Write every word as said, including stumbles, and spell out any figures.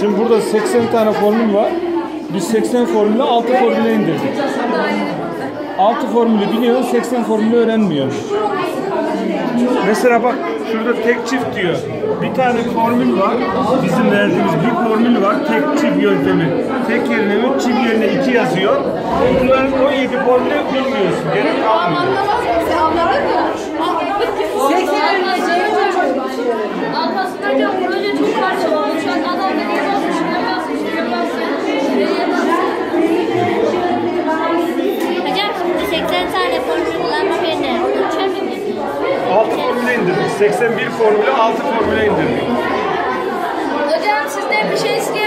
Şimdi burada seksen tane formül var. Biz seksen formülü altı formüle indirdik. altı formülü biliyor, seksen formülü öğrenmiyor. Mesela bak şurada tek çift diyor. Bir tane formül var. Bizim verdiğimiz bir formül var. Tek çift yöntemi. Tek yerine üç, çift yerine iki yazıyor. Bunların on yedi formülü bilmiyorsun. Gerek kalmıyor. Arkasında diyor proje çok parçalanmış. Adam da niye basmış, ne basmış, ne basmış. Hocam şimdi seksen tane formül kullanmak yerine çözüm mü? altı formüle indirdik. seksen bir formülü altı formüle indirdik. Hocam sizden bir şey isteyelim.